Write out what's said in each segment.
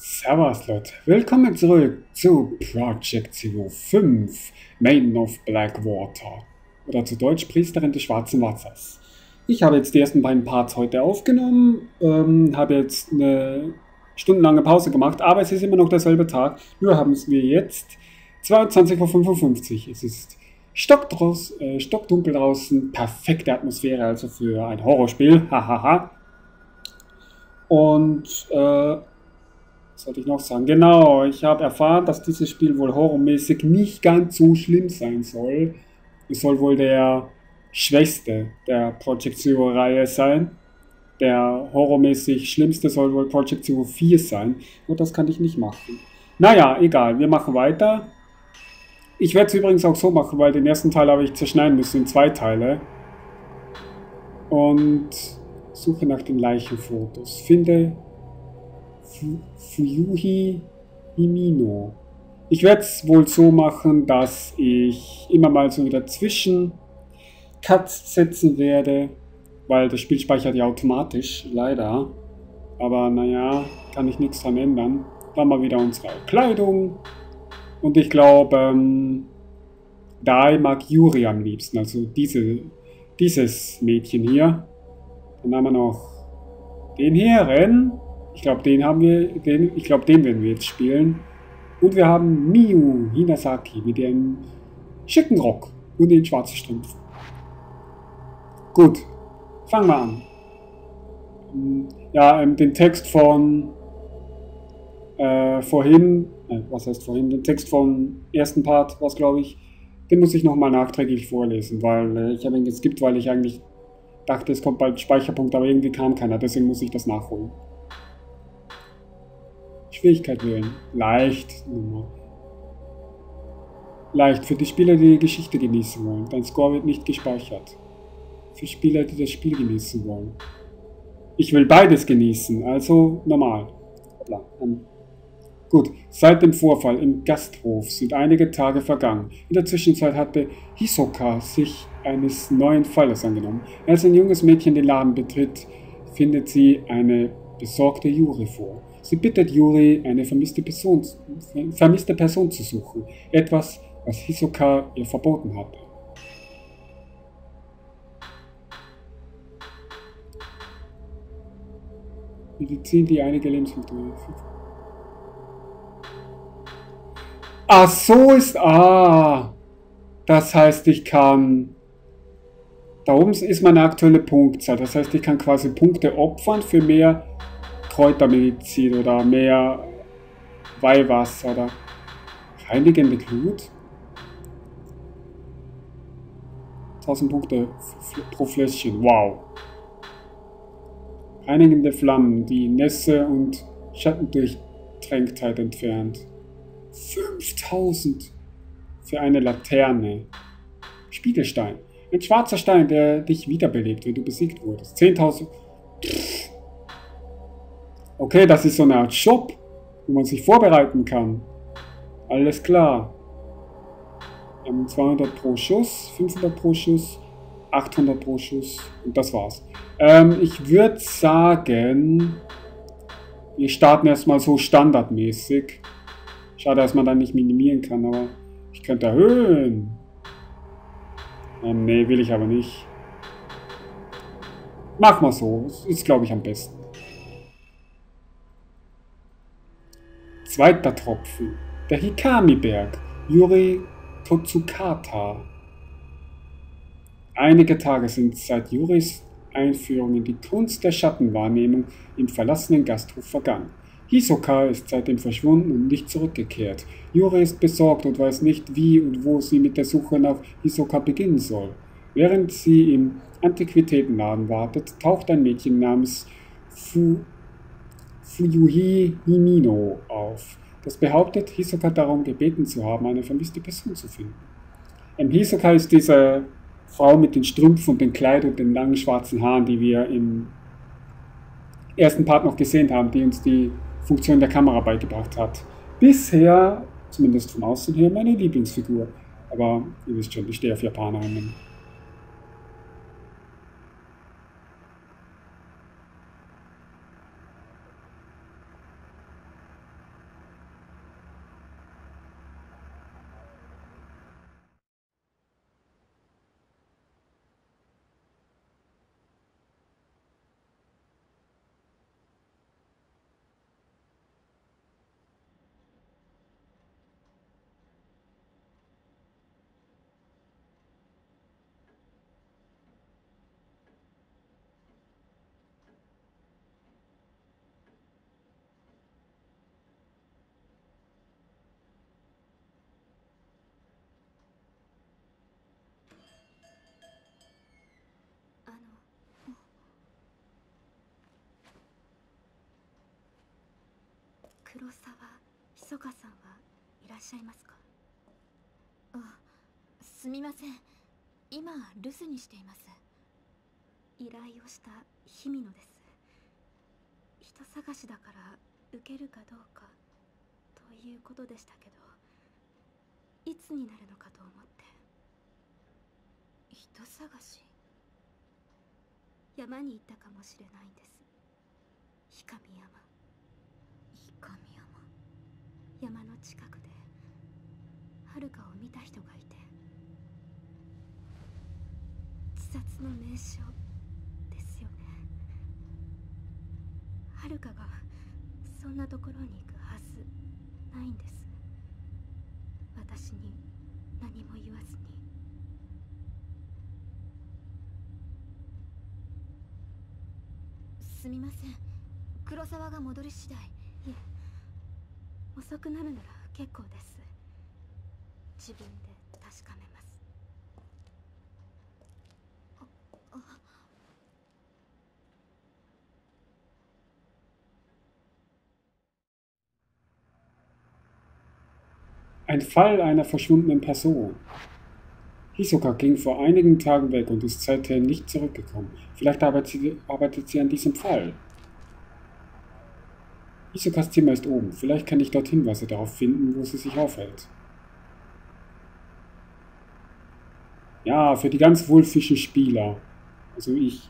Servus Leute, willkommen zurück zu Project Zero 5, Maiden of Blackwater. Oder zu Deutsch Priesterin des Schwarzen Wassers. Ich habe jetzt die ersten beiden Parts heute aufgenommen, habe jetzt eine stundenlange Pause gemacht, aber es ist immer noch derselbe Tag. Nur haben wir jetzt 22:55 Uhr. Es ist stockdunkel draußen, perfekte Atmosphäre also für ein Horrorspiel, hahaha. Und was sollte ich noch sagen? Genau, ich habe erfahren, dass dieses Spiel wohl horrormäßig nicht ganz so schlimm sein soll. Es soll wohl der schwächste der Project Zero-Reihe sein. Der horrormäßig schlimmste soll wohl Project Zero 4 sein. Und das kann ich nicht machen. Naja, egal, wir machen weiter. Ich werde es übrigens auch so machen, weil den ersten Teil habe ich zerschneiden müssen in 2 Teile. Und suche nach den Leichenfotos. Finde Fuyuhi Himino. Ich werde es wohl so machen, dass ich immer mal so dazwischen Cuts setzen werde, weil das Spiel speichert ja automatisch, leider. Aber naja, kann ich nichts dran ändern. Dann mal wieder unsere Kleidung. Und ich glaube, Dai mag Yuri am liebsten, also dieses Mädchen hier. Dann haben wir noch den hier, Ren. Ich glaube, den werden wir jetzt spielen. Und wir haben Miu Hinasaki mit dem schicken Rock und den schwarzen Strümpfen. Gut, fangen wir an. Ja, den Text von vorhin, was heißt vorhin, den Text vom ersten Part, was glaube ich, den muss ich nochmal nachträglich vorlesen, weil ich habe ihn geskippt, weil ich eigentlich dachte, es kommt bald ein Speicherpunkt, aber irgendwie kam keiner, deswegen muss ich das nachholen. Schwierigkeit wählen. Leicht. Leicht für die Spieler, die die Geschichte genießen wollen. Dein Score wird nicht gespeichert. Für Spieler, die das Spiel genießen wollen. Ich will beides genießen, also normal. Gut, seit dem Vorfall im Gasthof sind einige Tage vergangen. In der Zwischenzeit hatte Hisoka sich eines neuen Falles angenommen. Als ein junges Mädchen den Laden betritt, findet sie eine besorgte Yuri vor. Sie bittet Yuri, eine vermisste Person zu suchen. Etwas, was Hisoka ihr verboten hatte. Medizin, die einige Lebensmittel. Ach so ist. Das heißt, ich kann. Da oben ist meine aktuelle Punktzahl. Das heißt, ich kann quasi Punkte opfern für mehr Kräutermedizin oder mehr Weihwasser oder reinigende Glut. 1000 Punkte pro Fläschchen. Wow. Reinigende Flammen, die Nässe und Schattendurchtränktheit entfernt. 5000 für eine Laterne. Spiegelstein. Ein schwarzer Stein, der dich wiederbelebt, wenn du besiegt wurdest. 10.000. Okay, das ist so eine Art Shop, wo man sich vorbereiten kann. Alles klar. 200 pro Schuss, 500 pro Schuss, 800 pro Schuss und das war's. Ich würde sagen, wir starten erstmal so standardmäßig. Schade, dass man dann nicht minimieren kann, aber ich könnte erhöhen. Nee, will ich aber nicht. Mach mal so, das ist glaube ich am besten. Zweiter Tropfen. Der Hikami-Berg. Yuri Totsukata. Einige Tage sind seit Yuris Einführung in die Kunst der Schattenwahrnehmung im verlassenen Gasthof vergangen. Hisoka ist seitdem verschwunden und nicht zurückgekehrt. Yuri ist besorgt und weiß nicht, wie und wo sie mit der Suche nach Hisoka beginnen soll. Während sie im Antiquitätenladen wartet, taucht ein Mädchen namens Fuyuhi Himino auf, das behauptet, Hisoka darum gebeten zu haben, eine vermisste Person zu finden. Hisoka ist diese Frau mit den Strümpfen und den Kleid und den langen schwarzen Haaren, die wir im ersten Part noch gesehen haben, die uns die Funktion der Kamera beigebracht hat. Bisher, zumindest vom Aussehen her, meine Lieblingsfigur. Aber ihr wisst schon, ich stehe auf Japanerinnen. 黒沢ひそかさんはいらっしゃいますか？あ、すみません。今留守にしています。依頼をした日比野です。人探しだから受けるかどうかということでしたけど、いつになるのかと思って。人探し？山に行ったかもしれないんです。氷上山。氷上山。山の近くで遥を見た人がいて、自殺の名所ですよね。遥がそんなところに行くはずないんです。私に何も言わずに。すみません。黒沢が戻り次第。いえ、遅くなるなら結構です。自分で確かめます。 Ein Fall einer verschwundenen Person. Hisoka ging vor einigen Tagen weg und ist seitdem nicht zurückgekommen. Vielleicht arbeitet sie an diesem Fall. Hisokas Zimmer ist oben. Vielleicht kann ich dort Hinweise darauf finden, wo sie sich aufhält. Ja, für die ganz wohlfischen Spieler. Also ich.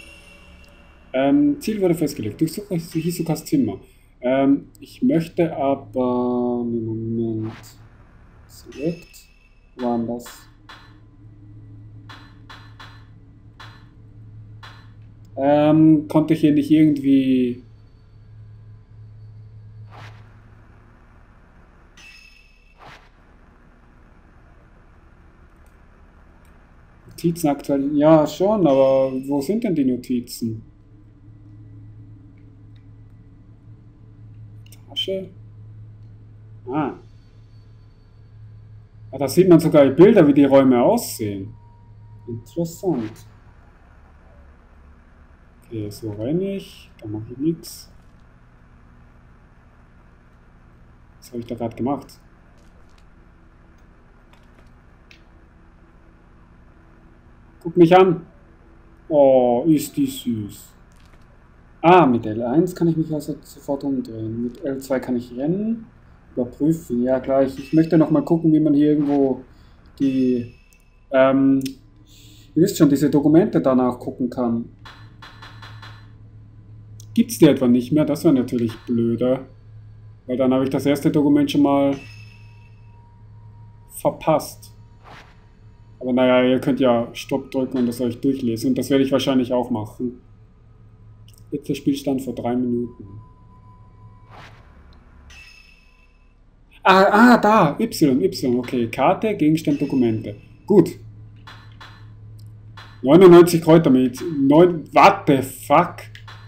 Ziel wurde festgelegt. Durchsuche Hisokas Zimmer. Ich möchte aber... Moment. Select. Wo war das? Konnte ich hier nicht irgendwie... Notizen aktuell... Ja, schon, aber wo sind denn die Notizen? Tasche? Ah. Ah, da sieht man sogar die Bilder, wie die Räume aussehen. Interessant. Okay, so renne ich. Da mache ich nichts. Was habe ich da gerade gemacht? Guck mich an. Oh, ist die süß. Ah, mit L1 kann ich mich also sofort umdrehen. Mit L2 kann ich rennen. Überprüfen. Ja, gleich. Ich möchte noch mal gucken, wie man hier irgendwo die... ihr wisst schon, diese Dokumente danach gucken kann. Gibt es die etwa nicht mehr? Das wäre natürlich blöder. Weil dann habe ich das erste Dokument schon mal verpasst. Aber naja, ihr könnt ja Stopp drücken und das euch durchlesen. Und das werde ich wahrscheinlich auch machen. Jetzt der Spielstand vor 3 Minuten. Da! Y. Okay, Karte, Gegenstand, Dokumente. Gut. 99 Kräutermilch. What the fuck?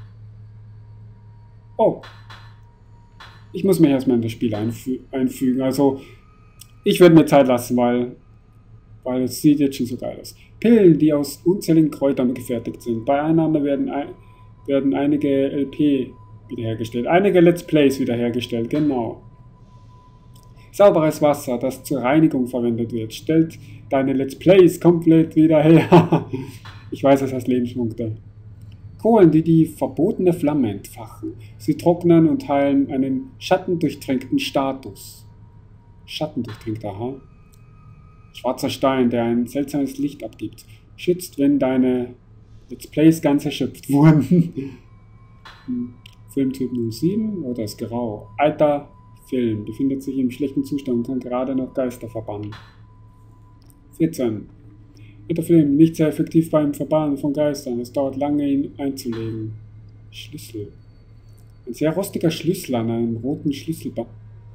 Oh. Ich muss mich erstmal in das Spiel einfügen. Also, ich werde mir Zeit lassen, weil es sieht jetzt schon so geil aus. Pillen, die aus unzähligen Kräutern gefertigt sind. Bei Einnahme werden einige LP wiederhergestellt. Einige Let's Plays wiederhergestellt, genau. Sauberes Wasser, das zur Reinigung verwendet wird, stellt deine Let's Plays komplett wieder her. Ich weiß, das heißt Lebenspunkte. Kohlen, die die verbotene Flamme entfachen. Sie trocknen und heilen einen schattendurchtränkten Status. Schattendurchtränkt, aha. Schwarzer Stein, der ein seltsames Licht abgibt. Schützt, wenn deine Let's Plays ganz erschöpft wurden. Filmtyp 07 oder ist grau. Alter Film, befindet sich im schlechten Zustand und kann gerade noch Geister verbannen. 14. Alter Film, nicht sehr effektiv beim Verbannen von Geistern. Es dauert lange, ihn einzulegen. Schlüssel. Ein sehr rostiger Schlüssel an einem roten Schlüsselband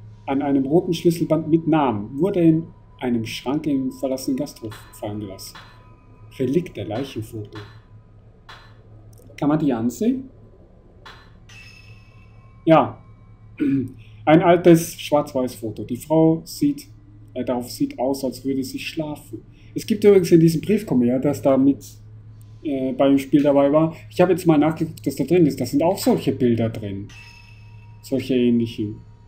mit Namen wurde in einem Schrank im verlassenen Gasthof fallen gelassen. Relikt der Leichenfoto. Kann man die ansehen? Ja. Ein altes Schwarz-Weiß-Foto. Die Frau darauf sieht aus, als würde sie schlafen. Es gibt übrigens in diesem Briefkommentar, das da mit beim Spiel dabei war. Ich habe jetzt mal nachgeguckt, was da drin ist. Da sind auch solche Bilder drin. Solche ähnlichen.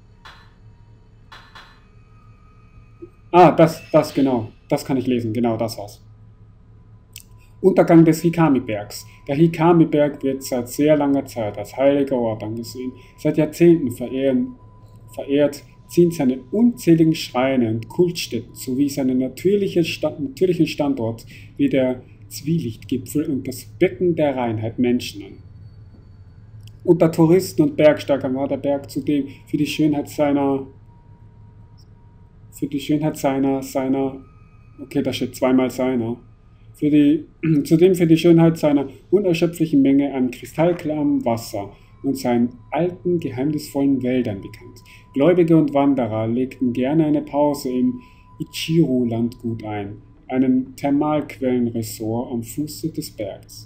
Ah, das genau. Das kann ich lesen. Genau, das war's. Untergang des Hikami-Bergs. Der Hikami-Berg wird seit sehr langer Zeit als heiliger Ort angesehen. Seit Jahrzehnten verehrt ziehen seine unzähligen Schreine und Kultstätten sowie seinen natürlichen Standort wie der Zwielichtgipfel und das Becken der Reinheit Menschen an. Unter Touristen und Bergsteigern war der Berg zudem für die Schönheit seiner, okay, da steht zweimal seiner, zudem für die Schönheit seiner unerschöpflichen Menge an kristallklarem Wasser und seinen alten, geheimnisvollen Wäldern bekannt. Gläubige und Wanderer legten gerne eine Pause im Ichiru-Landgut ein, einem Thermalquellenresort am Fuße des Bergs.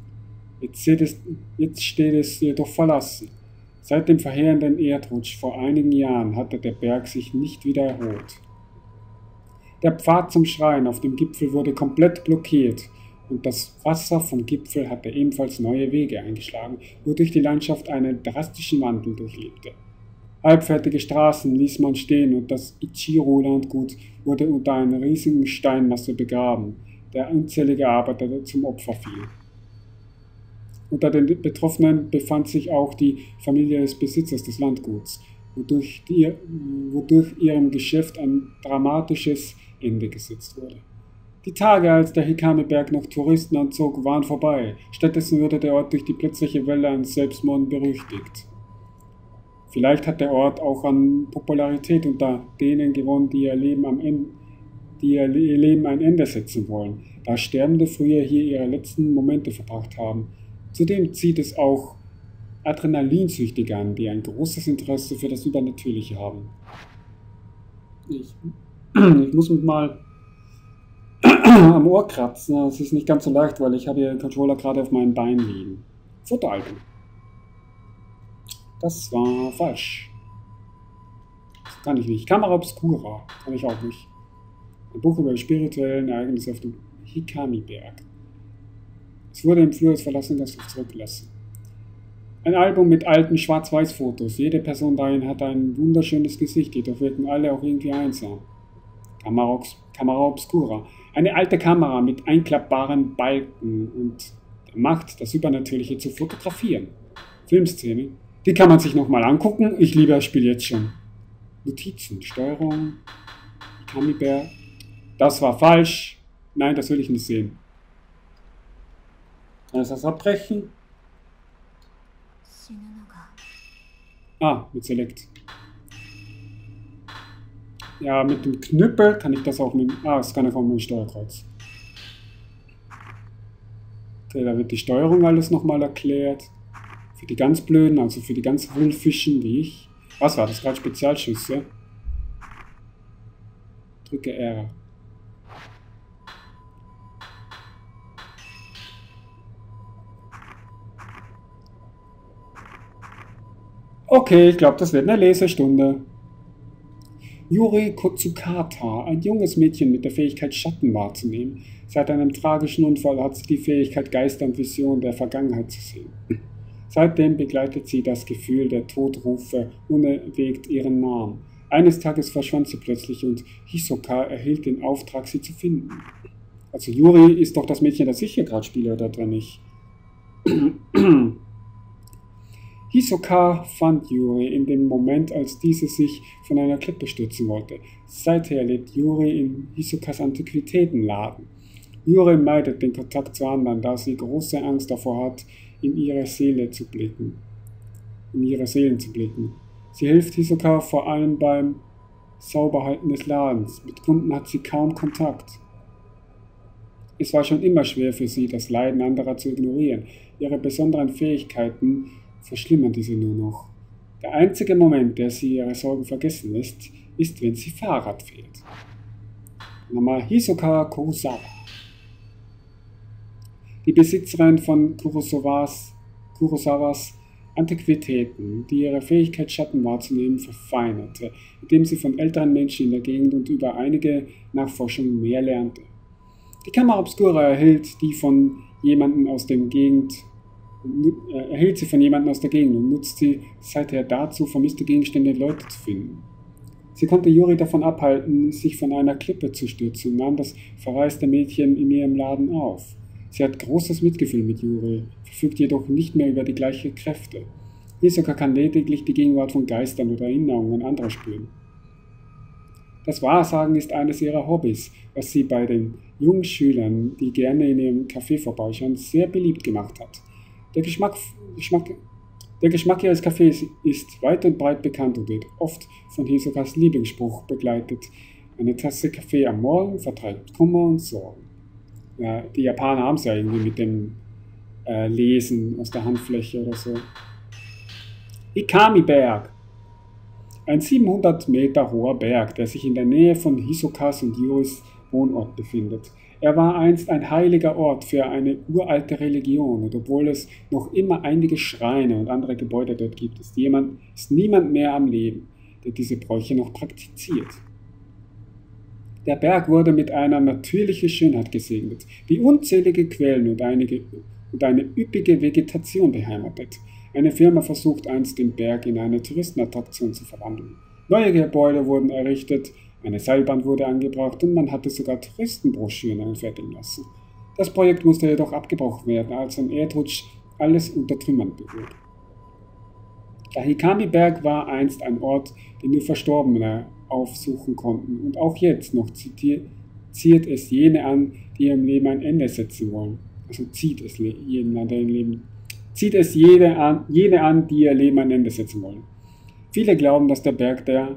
Jetzt steht es jedoch verlassen. Seit dem verheerenden Erdrutsch vor einigen Jahren hatte der Berg sich nicht wieder erholt. Der Pfad zum Schrein auf dem Gipfel wurde komplett blockiert und das Wasser vom Gipfel hatte ebenfalls neue Wege eingeschlagen, wodurch die Landschaft einen drastischen Wandel durchlebte. Halbfertige Straßen ließ man stehen und das Ichiru-Landgut wurde unter einer riesigen Steinmasse begraben, der unzählige Arbeiter zum Opfer fiel. Unter den Betroffenen befand sich auch die Familie des Besitzers des Landguts, wodurch ihrem Geschäft ein dramatisches Ende gesetzt wurde. Die Tage, als der Hikami-Berg noch Touristen anzog, waren vorbei. Stattdessen wurde der Ort durch die plötzliche Welle an Selbstmorden berüchtigt. Vielleicht hat der Ort auch an Popularität unter denen gewonnen, die ihr Leben ein Ende setzen wollen, da Sterbende früher hier ihre letzten Momente verbracht haben. Zudem zieht es auch Adrenalinsüchtige an, die ein großes Interesse für das Übernatürliche haben. Ich muss mich mal am Ohr kratzen. Es ist nicht ganz so leicht, weil ich habe hier den Controller gerade auf meinem Bein liegen. Fotoalbum. Das war falsch. Das kann ich nicht. Kamera Obscura kann ich auch nicht. Ein Buch über die spirituellen Ereignisse auf dem Hikami-Berg. Es wurde im Flur des verlassenen Gasthofs zurückgelassen. Ein Album mit alten Schwarz-Weiß-Fotos. Jede Person darin hat ein wunderschönes Gesicht, jedoch wirken alle auch irgendwie einsam. Kamera Obscura. Eine alte Kamera mit einklappbaren Balken und der Macht, das Übernatürliche zu fotografieren. Filmszene. Die kann man sich nochmal angucken. Ich liebe das Spiel jetzt schon. Notizen, Steuerung, Hikami-Berg. Das war falsch. Nein, das will ich nicht sehen. Kann ich das abbrechen? Ah, mit Select. Ja, mit dem Knüppel kann ich das auch mit... Ah, das kann ich auch mit dem Steuerkreuz. Okay, da wird die Steuerung alles nochmal erklärt. Für die ganz Blöden, also für die ganz Wulfischen wie ich. Was war das gerade? Spezialschüsse? Drücke R. Okay, ich glaube, das wird eine Lesestunde. Yuri Kotsukata, ein junges Mädchen mit der Fähigkeit, Schatten wahrzunehmen. Seit einem tragischen Unfall hat sie die Fähigkeit, Geister und Visionen der Vergangenheit zu sehen. Seitdem begleitet sie das Gefühl der Todrufe unerwägt ihren Namen. Eines Tages verschwand sie plötzlich und Hisoka erhielt den Auftrag, sie zu finden. Also Yuri ist doch das Mädchen, das ich hier gerade spiele, oder etwa nicht? Hisoka fand Yuri in dem Moment, als diese sich von einer Klippe stürzen wollte. Seither lebt Yuri in Hisokas Antiquitätenladen. Yuri meidet den Kontakt zu anderen, da sie große Angst davor hat, in ihre Seelen zu blicken. Sie hilft Hisoka vor allem beim Sauberhalten des Ladens. Mit Kunden hat sie kaum Kontakt. Es war schon immer schwer für sie, das Leiden anderer zu ignorieren. Ihre besonderen Fähigkeiten verschlimmern diese nur noch. Der einzige Moment, der sie ihre Sorgen vergessen lässt, ist, wenn sie Fahrrad fährt. Nochmal Hisoka Kurosawa. Die Besitzerin von Kurosawas Antiquitäten, die ihre Fähigkeit, Schatten wahrzunehmen, verfeinerte, indem sie von älteren Menschen in der Gegend und über einige Nachforschungen mehr lernte. Die Kamera Obscura erhielt sie von jemandem aus der Gegend und nutzt sie seither dazu, vermisste Gegenstände und Leute zu finden. Sie konnte Yuri davon abhalten, sich von einer Klippe zu stürzen und nahm das verwaiste Mädchen in ihrem Laden auf. Sie hat großes Mitgefühl mit Yuri, verfügt jedoch nicht mehr über die gleichen Kräfte. Hisoka kann lediglich die Gegenwart von Geistern oder Erinnerungen anderer spüren. Das Wahrsagen ist eines ihrer Hobbys, was sie bei den jungen Schülern, die gerne in ihrem Café vorbeischauen, sehr beliebt gemacht hat. Der Geschmack ihres Kaffees ist weit und breit bekannt und wird oft von Hisokas Lieblingsspruch begleitet. Eine Tasse Kaffee am Morgen vertreibt Kummer und Sorgen. Ja, die Japaner haben es ja irgendwie mit dem Lesen aus der Handfläche oder so. Ikami-Berg. Ein 700 Meter hoher Berg, der sich in der Nähe von Hisokas und Yuris Wohnort befindet. Er war einst ein heiliger Ort für eine uralte Religion und obwohl es noch immer einige Schreine und andere Gebäude dort gibt, ist niemand mehr am Leben, der diese Bräuche noch praktiziert. Der Berg wurde mit einer natürlichen Schönheit gesegnet, die unzählige Quellen und eine üppige Vegetation beheimatet. Eine Firma versucht einst, den Berg in eine Touristenattraktion zu verwandeln. Neue Gebäude wurden errichtet, eine Seilbahn wurde angebracht und man hatte sogar Touristenbroschüren anfertigen lassen. Das Projekt musste jedoch abgebrochen werden, als ein Erdrutsch alles unter Trümmern berührt. Der Hikami-Berg war einst ein Ort, den nur Verstorbene aufsuchen konnten und auch jetzt noch zieht es jene an, die ihrem Leben ein Ende setzen wollen. Also zieht es jene an, die ihr Leben ein Ende setzen wollen. Viele glauben, dass der Berg, der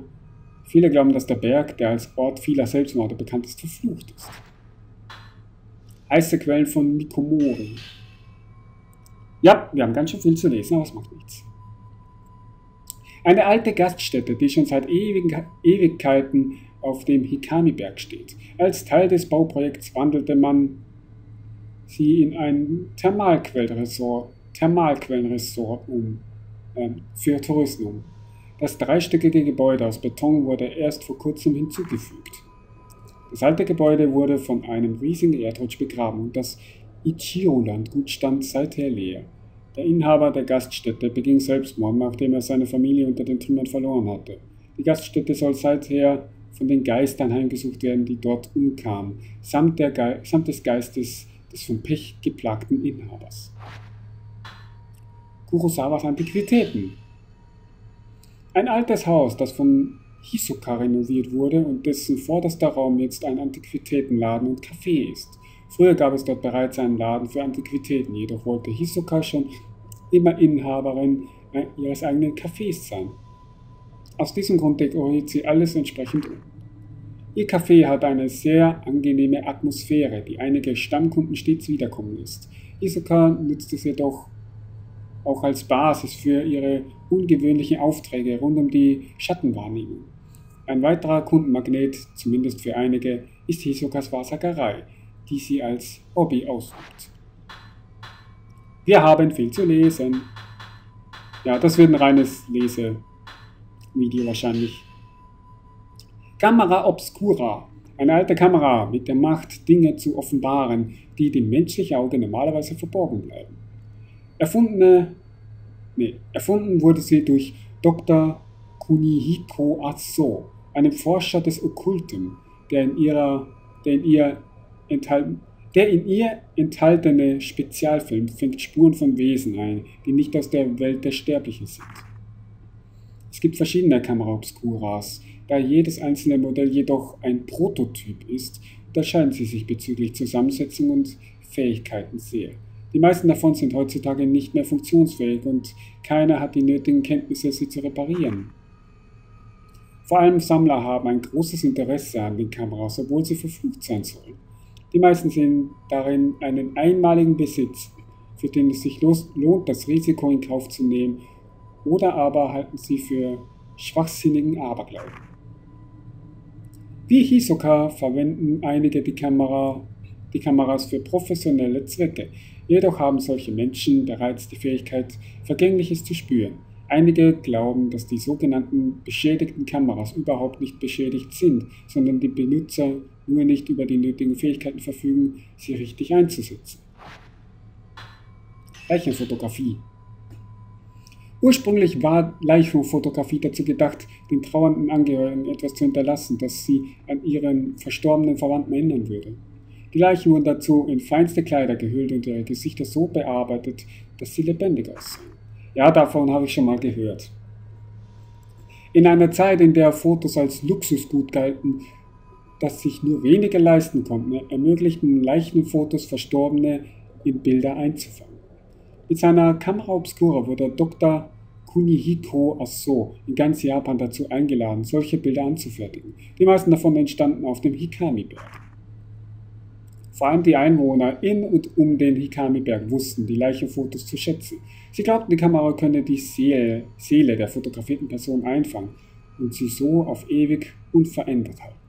als Ort vieler Selbstmorde bekannt ist, verflucht ist. Heiße Quellen von Mikomori. Ja, wir haben ganz schön viel zu lesen, aber es macht nichts. Eine alte Gaststätte, die schon seit Ewigkeiten auf dem Hikami-Berg steht. Als Teil des Bauprojekts wandelte man sie in ein Thermalquellenresort für Touristen um. Das dreistöckige Gebäude aus Beton wurde erst vor kurzem hinzugefügt. Das alte Gebäude wurde von einem riesigen Erdrutsch begraben und das Ichiro-Landgut stand seither leer. Der Inhaber der Gaststätte beging Selbstmord, nachdem er seine Familie unter den Trümmern verloren hatte. Die Gaststätte soll seither von den Geistern heimgesucht werden, die dort umkamen, samt des Geistes des vom Pech geplagten Inhabers. Kurosawas Antiquitäten. Ein altes Haus, das von Hisoka renoviert wurde und dessen vorderster Raum jetzt ein Antiquitätenladen und Café ist. Früher gab es dort bereits einen Laden für Antiquitäten, jedoch wollte Hisoka schon immer Inhaberin ihres eigenen Cafés sein. Aus diesem Grund dekoriert sie alles entsprechend um. Ihr Café hat eine sehr angenehme Atmosphäre, die einige Stammkunden stets wiederkommen lässt. Hisoka nutzt es jedoch auch als Basis für ihre ungewöhnlichen Aufträge rund um die Schattenwahrnehmung. Ein weiterer Kundenmagnet, zumindest für einige, ist Hisokas Wahrsagerei, die sie als Hobby ausübt. Wir haben viel zu lesen. Ja, das wird ein reines Lesevideo wahrscheinlich. Kamera Obscura. Eine alte Kamera mit der Macht, Dinge zu offenbaren, die dem menschlichen Auge normalerweise verborgen bleiben. Erfunden wurde sie durch Dr. Kunihiko Aso, einem Forscher des Okkulten, der in ihr enthaltene Spezialfilm fängt Spuren von Wesen ein, die nicht aus der Welt der Sterblichen sind. Es gibt verschiedene Kamera Obscuras, da jedes einzelne Modell jedoch ein Prototyp ist, unterscheiden sie sich bezüglich Zusammensetzung und Fähigkeiten sehr. Die meisten davon sind heutzutage nicht mehr funktionsfähig und keiner hat die nötigen Kenntnisse, sie zu reparieren. Vor allem Sammler haben ein großes Interesse an den Kameras, obwohl sie verflucht sein sollen. Die meisten sehen darin einen einmaligen Besitz, für den es sich lohnt, das Risiko in Kauf zu nehmen, oder aber halten sie für schwachsinnigen Aberglauben. Wie Hisoka verwenden einige die Kameras für professionelle Zwecke. Jedoch haben solche Menschen bereits die Fähigkeit, Vergängliches zu spüren. Einige glauben, dass die sogenannten beschädigten Kameras überhaupt nicht beschädigt sind, sondern die Benutzer nur nicht über die nötigen Fähigkeiten verfügen, sie richtig einzusetzen. Leichenfotografie. Ursprünglich war Leichenfotografie dazu gedacht, den trauernden Angehörigen etwas zu hinterlassen, das sie an ihren verstorbenen Verwandten erinnern würde. Die Leichen wurden dazu in feinste Kleider gehüllt und ihre Gesichter so bearbeitet, dass sie lebendig aussahen. Ja, davon habe ich schon mal gehört. In einer Zeit, in der Fotos als Luxusgut galten, das sich nur wenige leisten konnten, ermöglichten Leichenfotos Verstorbene in Bilder einzufangen. Mit seiner Kamera Obscura wurde Dr. Kunihiko Aso in ganz Japan dazu eingeladen, solche Bilder anzufertigen. Die meisten davon entstanden auf dem Hikami-Berg. Vor allem die Einwohner in und um den Hikami-Berg wussten die Leichenfotos zu schätzen. Sie glaubten, die Kamera könne die Seele der fotografierten Person einfangen und sie so auf ewig unverändert halten.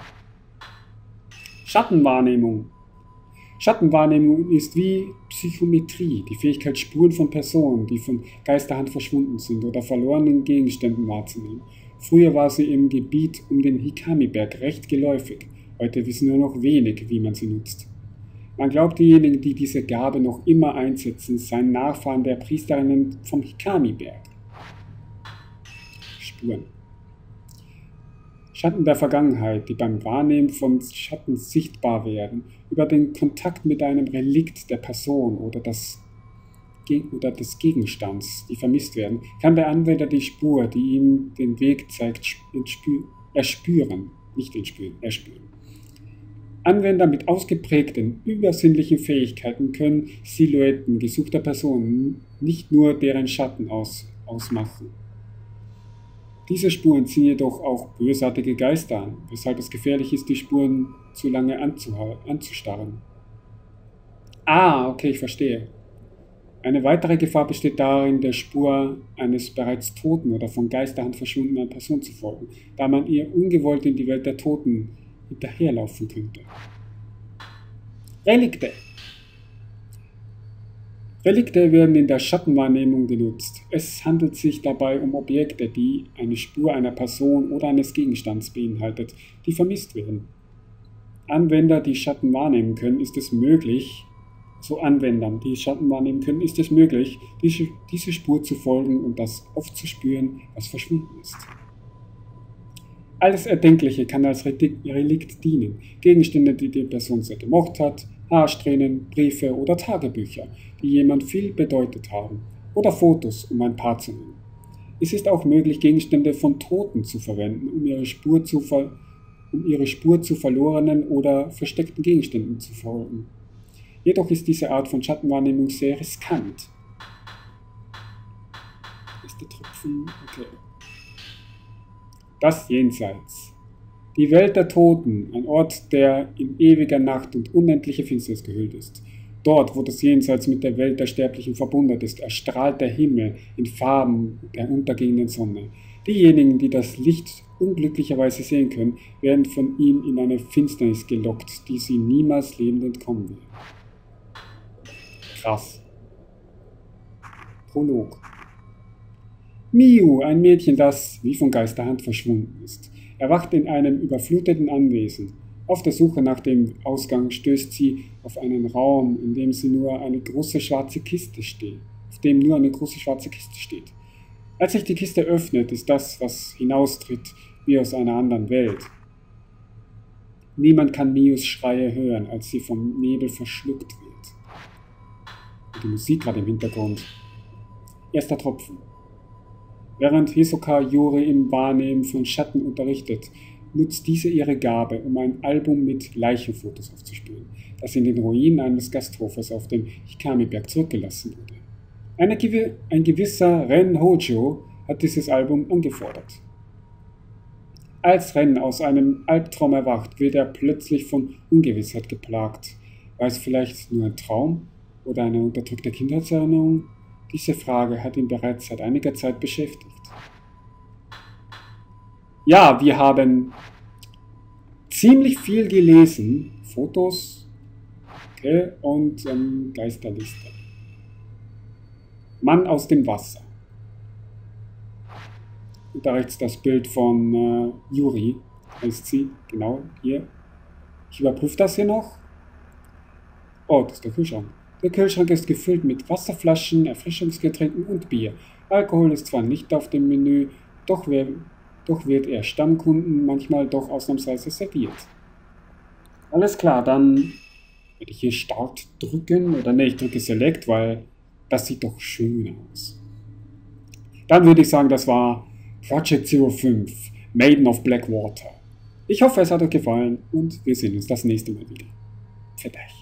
Schattenwahrnehmung. Schattenwahrnehmung ist wie Psychometrie, die Fähigkeit, Spuren von Personen, die von Geisterhand verschwunden sind oder verlorenen Gegenständen wahrzunehmen. Früher war sie im Gebiet um den Hikami-Berg recht geläufig. Heute wissen nur noch wenig, wie man sie nutzt. Man glaubt, diejenigen, die diese Gabe noch immer einsetzen, seien Nachfahren der Priesterinnen vom Hikami-Berg. Spuren. Schatten der Vergangenheit, die beim Wahrnehmen von Schatten sichtbar werden, über den Kontakt mit einem Relikt der Person oder des Gegenstands, die vermisst werden, kann der Anwender die Spur, die ihm den Weg zeigt, erspüren. Anwender mit ausgeprägten, übersinnlichen Fähigkeiten können Silhouetten gesuchter Personen, nicht nur deren Schatten ausmachen. Diese Spuren ziehen jedoch auch bösartige Geister an, weshalb es gefährlich ist, die Spuren zu lange anzustarren. Ah, okay, ich verstehe. Eine weitere Gefahr besteht darin, der Spur eines bereits toten oder von Geisterhand verschwundenen Person zu folgen, da man ihr ungewollt in die Welt der Toten hinterherlaufen könnte. Relikte. Relikte werden in der Schattenwahrnehmung genutzt. Es handelt sich dabei um Objekte, die eine Spur einer Person oder eines Gegenstands beinhaltet, die vermisst werden. Anwendern, die Schatten wahrnehmen können, ist es möglich, diese Spur zu folgen und das aufzuspüren, was verschwunden ist. Alles Erdenkliche kann als Relikt dienen. Gegenstände, die die Person sehr gemocht hat, Haarsträhnen, Briefe oder Tagebücher, die jemand viel bedeutet haben, oder Fotos, um ein Paar zu nennen. Es ist auch möglich, Gegenstände von Toten zu verwenden, um ihre Spur zu verlorenen oder versteckten Gegenständen zu folgen. Jedoch ist diese Art von Schattenwahrnehmung sehr riskant. Ist der Tropfen? Okay. Das Jenseits. Die Welt der Toten, ein Ort, der in ewiger Nacht und unendliche Finsternis gehüllt ist. Dort, wo das Jenseits mit der Welt der Sterblichen verbunden ist, erstrahlt der Himmel in Farben der untergehenden Sonne. Diejenigen, die das Licht unglücklicherweise sehen können, werden von ihm in eine Finsternis gelockt, die sie niemals lebend entkommen werden. Krass. Prolog. Miu, ein Mädchen, das wie von Geisterhand verschwunden ist, erwacht in einem überfluteten Anwesen. Auf der Suche nach dem Ausgang stößt sie auf einen Raum, in dem nur eine große schwarze Kiste steht. Als sich die Kiste öffnet, ist das, was hinaustritt, wie aus einer anderen Welt. Niemand kann Mius Schreie hören, als sie vom Nebel verschluckt wird. Und die Musik gerade im Hintergrund. Erster Tropfen. Während Hisoka Yuri im Wahrnehmen von Schatten unterrichtet, nutzt diese ihre Gabe, um ein Album mit Leichenfotos aufzuspüren, das in den Ruinen eines Gasthofes auf dem Hikami-Berg zurückgelassen wurde. Ein gewisser Ren Hojo hat dieses Album angefordert. Als Ren aus einem Albtraum erwacht, wird er plötzlich von Ungewissheit geplagt. War es vielleicht nur ein Traum oder eine unterdrückte Kindheitserinnerung? Diese Frage hat ihn bereits seit einiger Zeit beschäftigt. Ja, wir haben ziemlich viel gelesen. Fotos, okay, und Geisterliste. Mann aus dem Wasser. Und da rechts das Bild von Yuri, heißt sie, genau, hier. Ich überprüfe das hier noch. Oh, das ist der Kühlschrank. Der Kühlschrank ist gefüllt mit Wasserflaschen, Erfrischungsgetränken und Bier. Alkohol ist zwar nicht auf dem Menü, doch wird er Stammkunden manchmal doch ausnahmsweise serviert. Alles klar, dann werde ich hier Start drücken. Oder ne, ich drücke Select, weil das sieht doch schön aus. Dann würde ich sagen, das war Project 05, Maiden of Blackwater. Ich hoffe, es hat euch gefallen und wir sehen uns das nächste Mal wieder. Für dich.